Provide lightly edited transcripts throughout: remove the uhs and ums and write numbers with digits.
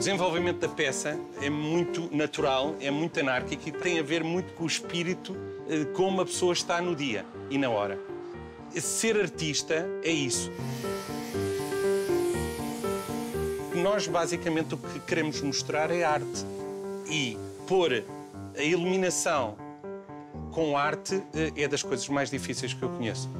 desenvolvimento da peça é muito natural, é muito anárquico e tem a ver muito com o espírito de como a pessoa está no dia e na hora. Ser artista é isso. Nós, basicamente, o que queremos mostrar é arte. E pôr a iluminação com arte é das coisas mais difíceis que eu conheço.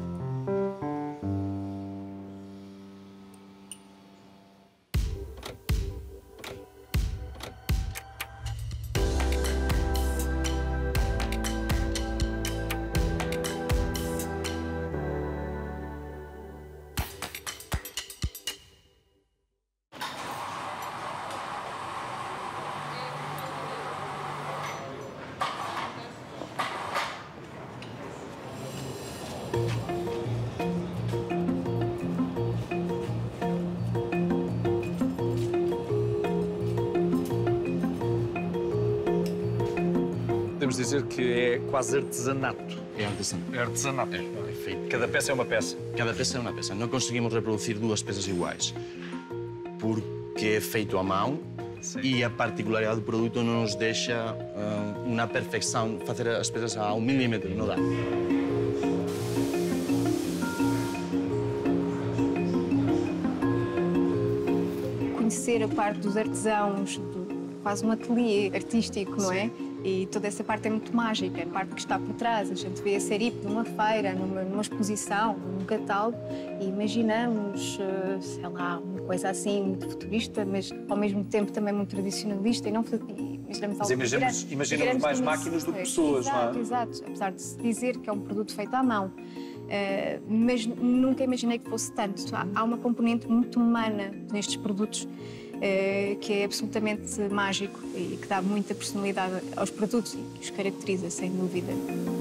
Podemos dizer que é quase artesanato. É artesanato. É artesanato. É feito. Cada peça é uma peça. Cada peça é uma peça. Não conseguimos reproduzir duas peças iguais, porque é feito à mão. Sim. E a particularidade do produto não nos deixa na perfeição fazer as peças a 1 milímetro, não dá. Conhecer a parte dos artesãos, quase um ateliê artístico, não é? E toda essa parte é muito mágica, a parte que está por trás. A gente vê a Seripe numa feira, numa exposição, num catálogo, e imaginamos, sei lá, uma coisa assim muito futurista, mas ao mesmo tempo também muito tradicionalista. E não imaginamos algo imaginamos mais máquinas do que pessoas, exato, não é? Exato, apesar de se dizer que é um produto feito à mão. Mas nunca imaginei que fosse tanto. Há uma componente muito humana nestes produtos, que é absolutamente mágico e que dá muita personalidade aos produtos e que os caracteriza, sem dúvida.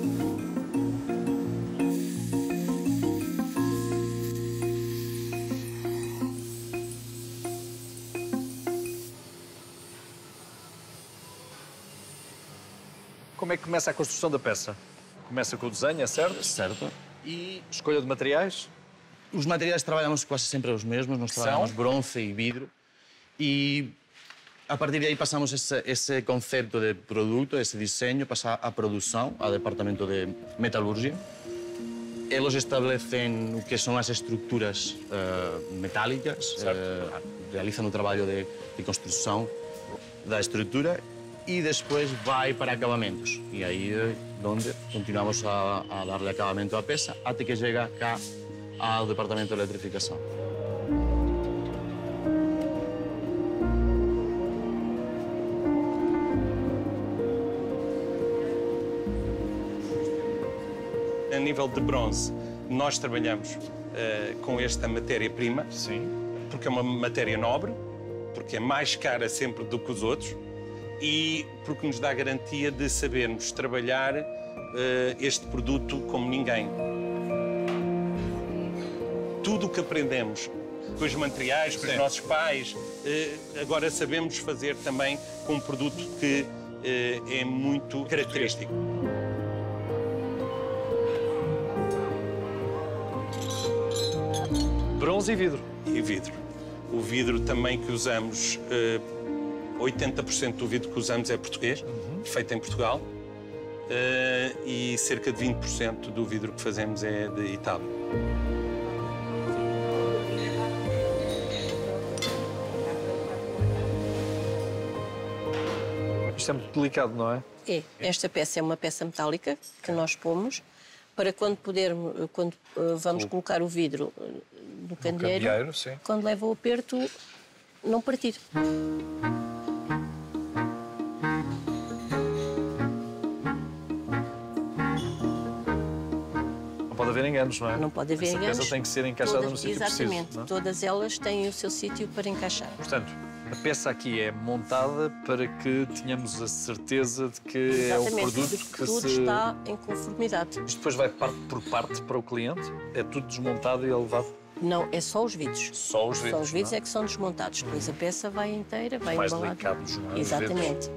Como é que começa a construção da peça? Começa com o desenho, é certo? Certo. E escolha de materiais? Os materiais trabalhamos quase sempre os mesmos. Nós trabalhamos bronze e vidro. E a partir de aí passamos esse conceito de produto, esse desenho, passa à produção, ao departamento de metalurgia. Eles estabelecem o que são as estruturas metálicas, realizam o trabalho de construção da estrutura e depois vai para acabamentos. E aí é onde continuamos a dar-lhe acabamento à peça até que chega cá ao departamento de eletrificação. A nível de bronze, nós trabalhamos com esta matéria-prima, porque é uma matéria nobre, porque é mais cara sempre do que os outros e porque nos dá a garantia de sabermos trabalhar este produto como ninguém. Tudo o que aprendemos com os materiais, com os nossos pais, agora sabemos fazer também com um produto que é muito característico. Bronze e vidro. E vidro. O vidro também que usamos, 80% do vidro que usamos é português, feito em Portugal, e cerca de 20% do vidro que fazemos é de Itália. Isto é muito delicado, não é? É. Esta peça é uma peça metálica que nós pomos para quando vamos colocar o vidro no candeeiro, quando leva o aperto, não partir. Não pode haver enganos, não é? Não pode haver enganos. Essa peça tem que ser encaixada no sítio preciso. Exatamente. Todas elas têm o seu sítio para encaixar. Portanto, a peça aqui é montada para que tenhamos a certeza de que é o produto que tudo está em conformidade. Isto depois vai parte por parte para o cliente? É tudo desmontado e é levado? Não, é só os vidros. Só os vidros? Só os vidros é que são desmontados. Depois a peça vai inteira, vai mais embalada. delicados, não é? Exatamente.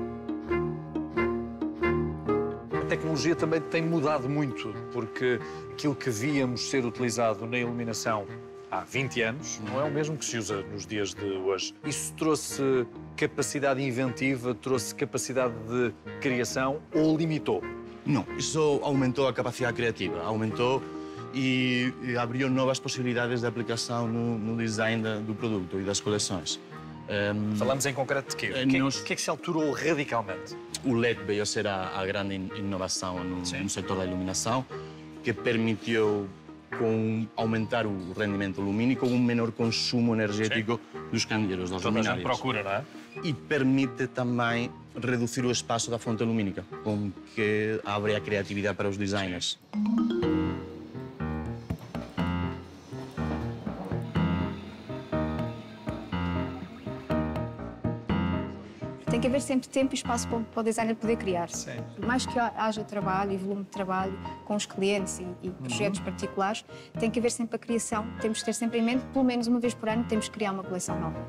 A tecnologia também tem mudado muito, porque aquilo que víamos ser utilizado na iluminação há 20 anos não é o mesmo que se usa nos dias de hoje. Isso trouxe capacidade inventiva, trouxe capacidade de criação ou limitou? Não, isso aumentou a capacidade criativa, aumentou e abriu novas possibilidades de aplicação no design do produto e das coleções. Falamos em concreto de quê? O que é que se alterou radicalmente? O LED veio a ser a grande inovação no setor da iluminação, que permitiu aumentar o rendimento lumínico com um menor consumo energético dos candeeiros, das luminárias. Toda a gente procura, não é? E permite também reduzir o espaço da fonte lumínica, com que abre a criatividade para os designers. Tem que haver sempre tempo e espaço para o designer poder criar. Sim. Por mais que haja trabalho e volume de trabalho com os clientes e projetos particulares, tem que haver sempre a criação. Temos que ter sempre em mente, pelo menos uma vez por ano, temos que criar uma coleção nova.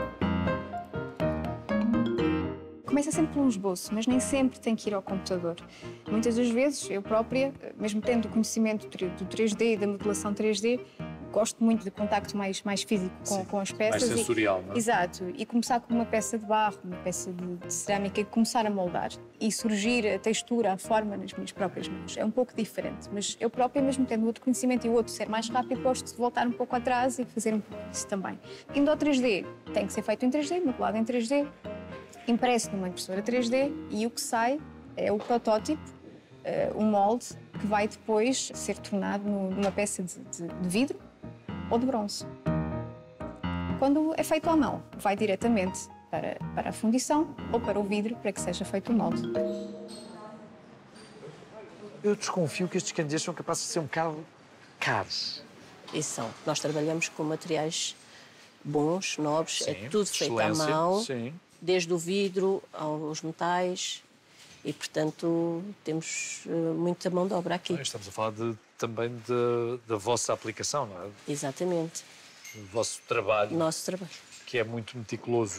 Começa sempre por um esboço, mas nem sempre tem que ir ao computador. Muitas das vezes, eu própria, mesmo tendo o conhecimento do 3D e da modelação 3D, gosto muito de contacto mais físico com as peças. Mais sensorial, não é? Exato. E começar com uma peça de barro, uma peça de cerâmica e começar a moldar. E surgir a textura, a forma nas minhas próprias mãos. É um pouco diferente, mas eu própria, mesmo tendo outro conhecimento e o outro ser mais rápido, gosto de voltar um pouco atrás e fazer um pouco disso também. Indo ao 3D, tem que ser feito em 3D, modelado em 3D, impresso numa impressora 3D e o que sai é o protótipo, um molde que vai depois ser tornado numa peça de vidro ou de bronze. Quando é feito à mão, vai diretamente para a fundição ou para o vidro para que seja feito o molde. Eu desconfio que estes candeeiros são capazes de ser um bocado caros. E são. Nós trabalhamos com materiais bons, nobres, Sim, é tudo feito à mão, sim. Desde o vidro aos metais e, portanto, temos muita mão de obra aqui. Estamos a falar também da vossa aplicação, não é? Exatamente. O vosso trabalho. Nosso trabalho. Que é muito meticuloso.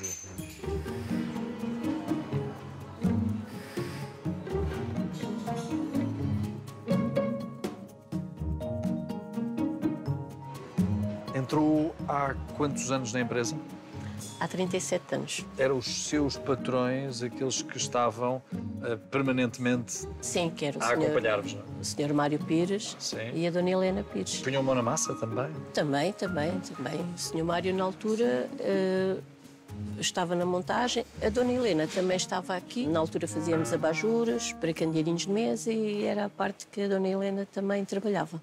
Entrou há quantos anos na empresa? Há 37 anos. Eram os seus patrões, aqueles que estavam permanentemente Sim, que era a acompanhar-vos, não é? O Sr. Mário Pires. Sim. E a Dona Helena Pires. Punham mão na massa também? Também. O Sr. Mário, na altura, estava na montagem. A Dona Helena também estava aqui. Na altura fazíamos abajures para candeeirinhos de mesa e era a parte que a Dona Helena também trabalhava.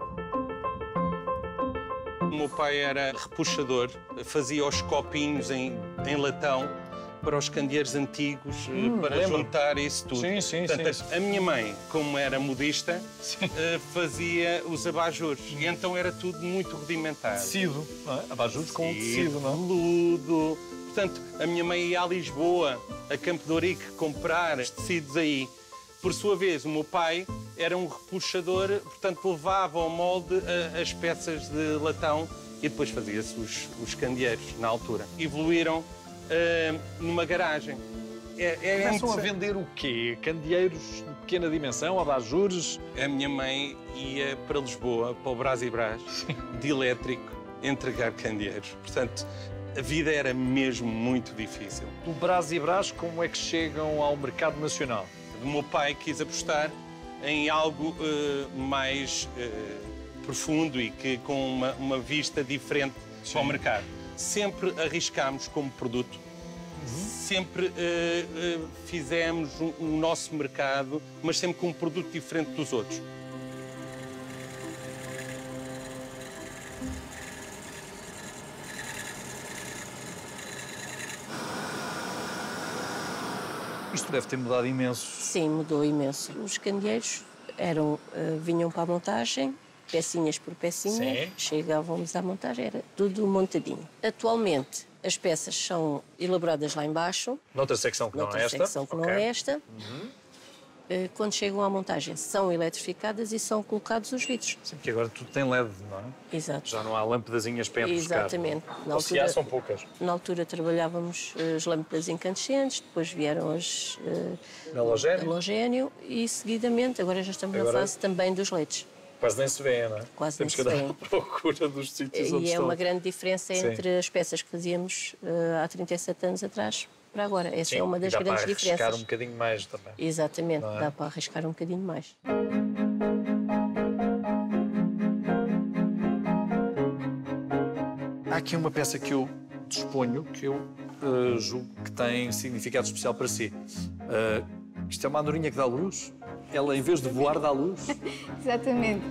O meu pai era repuxador, fazia os copinhos em latão para os candeeiros antigos, para juntar isso tudo. Sim. Portanto, a minha mãe, como era modista, fazia os abajures. E então era tudo muito rudimentar. Tecido, não é? Abajures com tecido, não é? Veludo. Portanto, a minha mãe ia a Lisboa, a Campo de Ourique, comprar os tecidos aí. Por sua vez, o meu pai era um repuxador, portanto, levava ao molde as peças de latão e depois fazia-se os candeeiros, na altura. Evoluíram numa garagem. Começam a vender o quê? Candeeiros de pequena dimensão, abajures? A minha mãe ia para Lisboa, para o Brás e Brás, de elétrico, entregar candeeiros. Portanto, a vida era mesmo muito difícil. Do Brás e Brás, como é que chegam ao mercado nacional? O meu pai quis apostar em algo mais profundo e que com uma vista diferente para o mercado. Sempre arriscámos como produto, sempre fizemos o nosso mercado, mas sempre com um produto diferente dos outros. Isto deve ter mudado imenso. Sim, mudou imenso. Os candeeiros vinham para a montagem, pecinhas por pecinha, chegávamos à montagem, era tudo montadinho. Atualmente, as peças são elaboradas lá embaixo. Noutra secção que não é esta? Noutra secção que não é esta. Quando chegam à montagem, são eletrificadas e são colocados os vidros. Sim, porque agora tudo tem LED, não é? Exato. Já não há lâmpadazinhas para buscar. Exatamente. Se há, são poucas. Na altura trabalhávamos as lâmpadas incandescentes, depois vieram as halogénio e seguidamente, agora já estamos na fase também dos LEDs. Quase nem se vê, não é? Quase nem se Temos que vê. andar à procura dos sítios onde E é estão. uma grande diferença Sim. entre as peças que fazíamos há 37 anos atrás para agora. Essa é uma das e dá grandes para arriscar diferenças. um bocadinho mais também. Exatamente, Não é? dá para arriscar um bocadinho mais. Há aqui uma peça que eu disponho, que eu julgo que tem significado especial para si. Isto é uma andorinha que dá luz. Ela, em vez de voar, dá luz. Exatamente.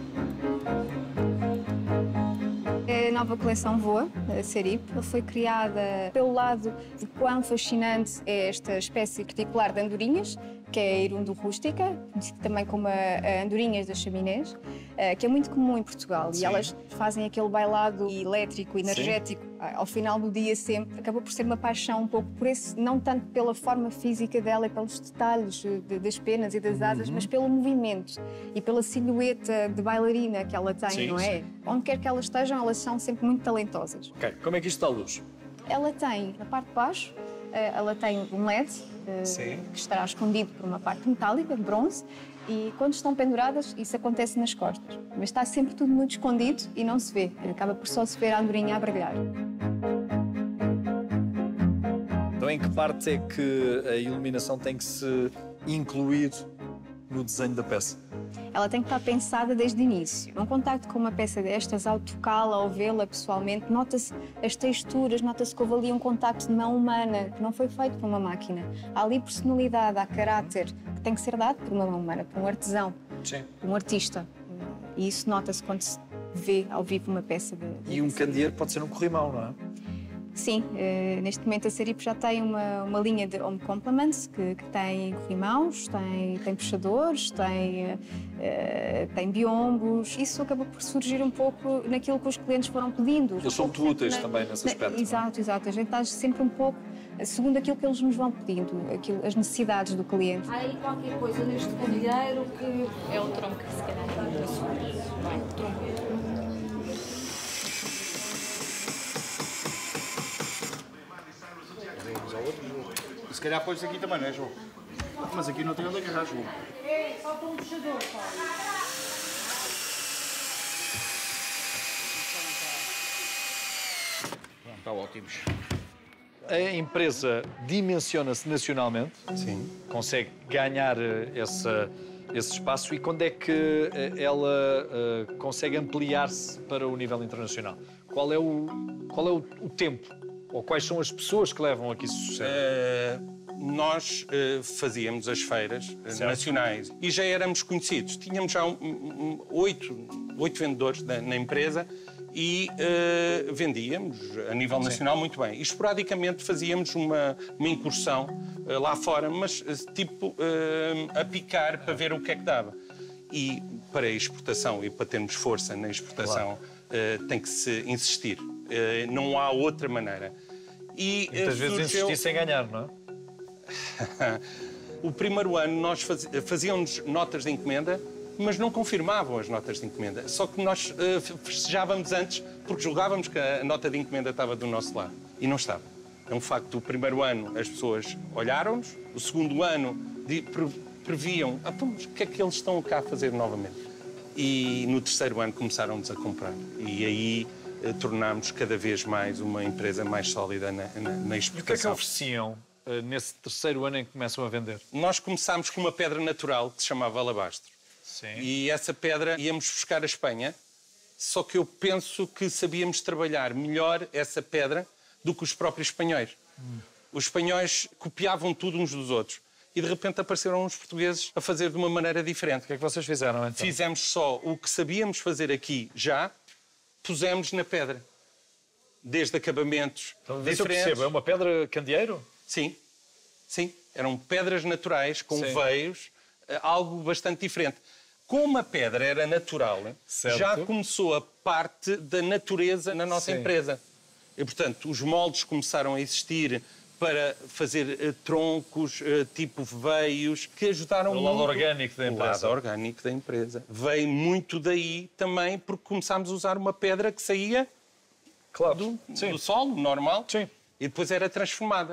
A nova coleção Voa, a Serip, foi criada pelo lado de quão fascinante é esta espécie particular de andorinhas, que é a Irundo rústica, conhecida também como a andorinhas das chaminés, que é muito comum em Portugal. Sim. E elas fazem aquele bailado elétrico, energético, ao final do dia sempre. Acaba por ser uma paixão um pouco por esse, não tanto pela forma física dela e pelos detalhes das penas e das asas, mas pelo movimento e pela silhueta de bailarina que ela tem, Sim, não é? Onde quer que elas estejam, elas são sempre muito talentosas. Ok, como é que isto dá luz? Ela tem, na parte de baixo, ela tem um LED que estará escondido por uma parte metálica, de bronze, e quando estão penduradas, isso acontece nas costas. Mas está sempre tudo muito escondido e não se vê. Acaba por só se ver a andorinha a brilhar. Então, em que parte é que a iluminação tem que se incluir no desenho da peça? Ela tem que estar pensada desde o início. Num contacto com uma peça destas, ao tocá-la, ao vê-la pessoalmente, nota-se as texturas, nota-se que houve ali um contacto de mão humana, que não foi feito por uma máquina. Há ali personalidade, há caráter, que tem que ser dado por uma mão humana, por um artesão, por um artista. E isso nota-se quando se vê ao vivo uma peça de E um candeeiro pode ser um corrimão, não é? Sim, neste momento a Serip já tem uma linha de home complements que tem corrimãos, tem puxadores, tem biombos. Isso acabou por surgir um pouco naquilo que os clientes foram pedindo. Eles são muito úteis também nesse aspecto. Exato. A gente está sempre um pouco segundo aquilo que eles nos vão pedindo, as necessidades do cliente. Há aí qualquer coisa neste candeeiro que... É o tronco, se calhar. Não é o tronco. Se calhar põe-se aqui também, não é, João? Mas aqui não tem onde agarrar, João. Falta um puxador, Está ótimo. A empresa dimensiona-se nacionalmente. Sim. Consegue ganhar esse espaço. E quando é que ela consegue ampliar-se para o nível internacional? Qual é o tempo? Ou quais são as pessoas que levam a que isso suceda? Nós fazíamos as feiras nacionais e já éramos conhecidos. Tínhamos já oito vendedores na empresa e vendíamos a nível nacional muito bem. E esporadicamente fazíamos uma incursão lá fora, mas tipo a picar para ver o que é que dava. E para a exportação e para termos força na exportação tem que se insistir. Não há outra maneira. E muitas vezes insistir sem ganhar, não é? O primeiro ano nós fazíamos notas de encomenda, mas não confirmavam as notas de encomenda. Só que nós festejávamos antes porque julgávamos que a nota de encomenda estava do nosso lado. E não estava. É um facto, o primeiro ano as pessoas olharam-nos, o segundo ano previam mas o que é que eles estão cá a fazer novamente? E no terceiro ano começaram-nos a comprar. E aí tornámos cada vez mais uma empresa mais sólida na exportação. E o que é que ofereciam nesse terceiro ano em que começam a vender? Nós começámos com uma pedra natural que se chamava alabastro. Sim. E essa pedra íamos buscar a Espanha, só que eu penso que sabíamos trabalhar melhor essa pedra do que os próprios espanhóis. Os espanhóis copiavam tudo uns dos outros. E de repente apareceram uns portugueses a fazer de uma maneira diferente. O que é que vocês fizeram então? Fizemos só o que sabíamos fazer aqui já, pusemos na pedra. Desde acabamentos Então, diferentes. eu percebo, é uma pedra candeeiro? Sim, sim. Eram pedras naturais com veios, algo bastante diferente. Como a pedra era natural, já começou a parte da natureza na nossa empresa. E, portanto, os moldes começaram a existir para fazer troncos, tipo veios, que ajudaram muito. O lado orgânico da empresa. O lado orgânico da empresa. Veio muito daí também porque começámos a usar uma pedra que saía do solo, normal, e depois era transformada.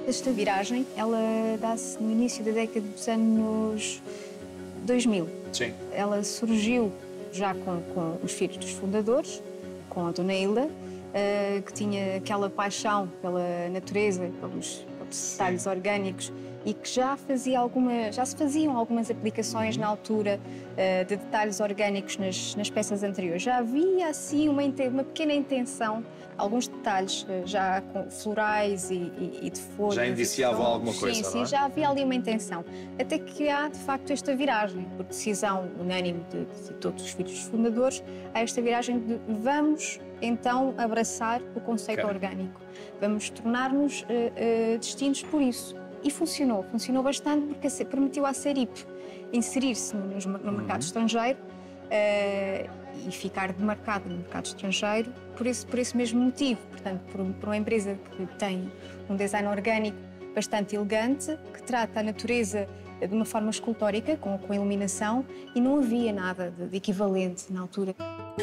Esta viragem, ela dá-se no início da década dos anos 2000. Sim. Ela surgiu já com os filhos dos fundadores, com a Dona Hilda, que tinha aquela paixão pela natureza, pelos detalhes orgânicos e que já se faziam algumas aplicações na altura de detalhes orgânicos nas peças anteriores. Já havia assim uma pequena intenção, alguns detalhes já com florais e de folhas. Já indiciavam alguma coisa, sim, não é? já havia ali uma intenção. Até que há, de facto, esta viragem, por decisão unânime de todos os filhos dos fundadores, há esta viragem de vamos, então, abraçar o conceito orgânico. Vamos tornar-nos distintos por isso. E funcionou bastante porque permitiu à Serip inserir-se no mercado estrangeiro e ficar demarcada no mercado estrangeiro por esse mesmo motivo. Portanto, por uma empresa que tem um design orgânico bastante elegante, que trata a natureza de uma forma escultórica, com iluminação, e não havia nada de equivalente na altura.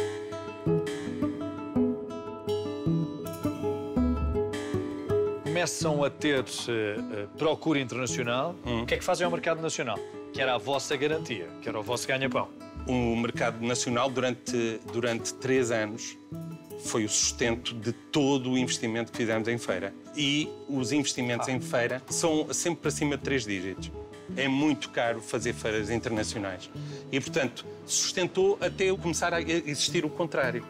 Começam a ter procura internacional. O que é que fazem ao mercado nacional? Que era a vossa garantia, que era o vosso ganha-pão. O mercado nacional, durante 3 anos, foi o sustento de todo o investimento que fizemos em feira. E os investimentos em feira são sempre para cima de 3 dígitos. É muito caro fazer feiras internacionais. E, portanto, sustentou até começar a existir o contrário.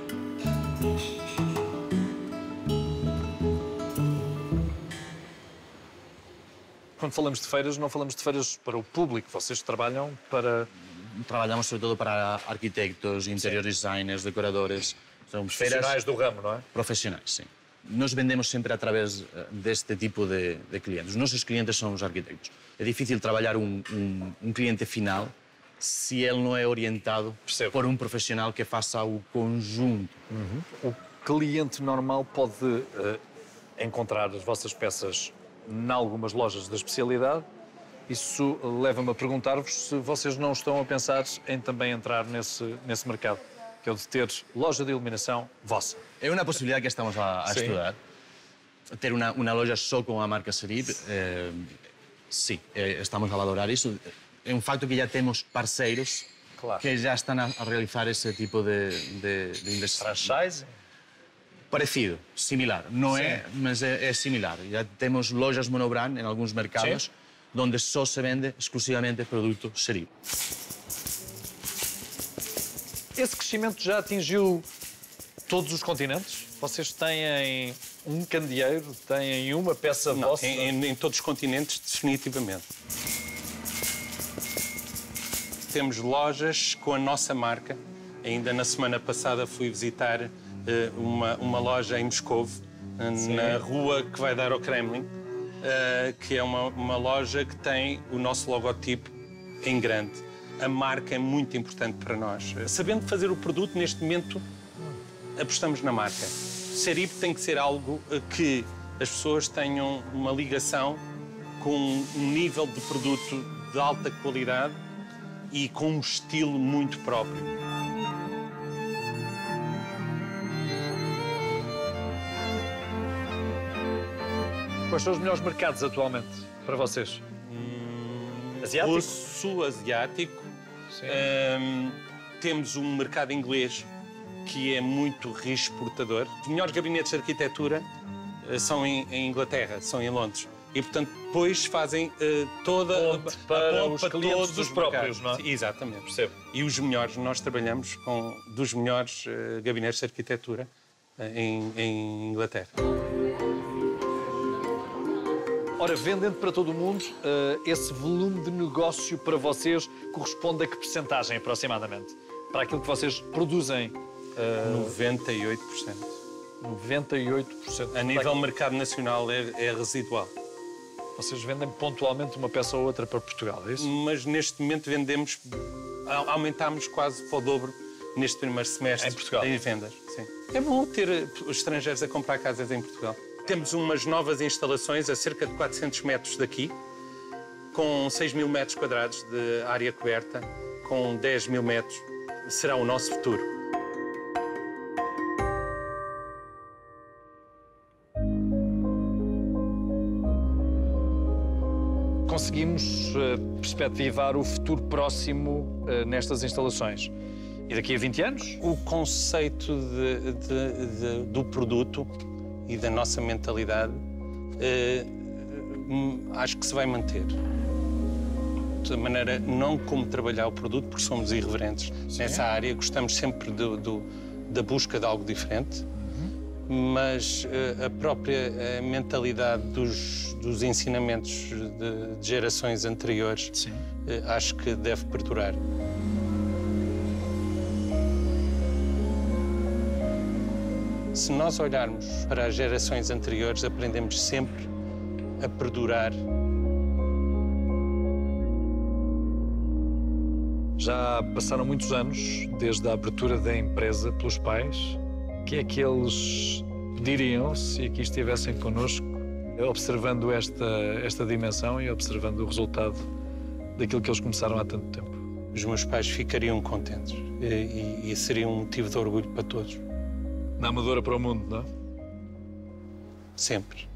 Quando falamos de feiras, não falamos de feiras para o público. Vocês trabalham para... Trabalhamos sobretudo para arquitectos, interior designers, decoradores. São profissionais do ramo, não é? Profissionais, sim. Nós vendemos sempre através deste tipo de clientes. Os nossos clientes são os arquitectos. É difícil trabalhar um cliente final se ele não é orientado por um profissional que faça o conjunto. O cliente normal pode encontrar as vossas peças em algumas lojas da especialidade. Isso leva-me a perguntar-vos se vocês não estão a pensar em também entrar nesse mercado, que é o de ter loja de iluminação vossa. É uma possibilidade que estamos a estudar. Ter uma loja só com a marca Serip, sim, estamos a valorar isso. É um facto que já temos parceiros que já estão a realizar esse tipo de investimento. Franchise? Parecido, similar. Não é, mas é similar. Já temos lojas monobrand em alguns mercados onde só se vende exclusivamente produto Serip. Esse crescimento já atingiu todos os continentes? Vocês têm um candeeiro, têm uma peça vossa? Em todos os continentes, definitivamente. Temos lojas com a nossa marca. Ainda na semana passada fui visitar uma loja em Moscovo, na rua que vai dar ao Kremlin, que é uma loja que tem o nosso logotipo em grande. A marca é muito importante para nós. Sabendo fazer o produto, neste momento, apostamos na marca. Serip tem que ser algo que as pessoas tenham uma ligação com um nível de produto de alta qualidade e com um estilo muito próprio. Quais são os melhores mercados atualmente para vocês? Asiático? Russo, asiático. Temos um mercado inglês que é muito reexportador. Os melhores gabinetes de arquitetura são em Inglaterra, são em Londres. E, portanto, depois fazem toda a ponte para os clientes todos dos os próprios, mercados. não é? Exatamente. Percebo. E os melhores, nós trabalhamos com dos melhores gabinetes de arquitetura em Inglaterra. Ora, vendendo para todo o mundo, esse volume de negócio para vocês corresponde a que percentagem, aproximadamente? Para aquilo que vocês produzem? 98%. 98%. A nível mercado nacional é residual. Vocês vendem pontualmente uma peça ou outra para Portugal, é isso? Mas neste momento aumentámos quase para o dobro neste primeiro semestre em Portugal. Em vendas. Sim. É bom ter os estrangeiros a comprar casas em Portugal. Temos umas novas instalações a cerca de 400 metros daqui, com 6.000 metros quadrados de área coberta, com 10.000 metros. Será o nosso futuro. conseguimos perspectivar o futuro próximo nestas instalações? E daqui a 20 anos? O conceito do produto e da nossa mentalidade acho que se vai manter. De maneira não como trabalhar o produto, porque somos irreverentes nessa área, gostamos sempre da busca de algo diferente, mas a própria mentalidade dos ensinamentos de gerações anteriores acho que deve perdurar. Se nós olharmos para as gerações anteriores, aprendemos sempre a perdurar. Já passaram muitos anos desde a abertura da empresa pelos pais. O que é que eles diriam se aqui estivessem connosco, observando esta dimensão e observando o resultado daquilo que eles começaram há tanto tempo? Os meus pais ficariam contentes e seria um motivo de orgulho para todos. Na Amadora para o mundo, não é? Sempre.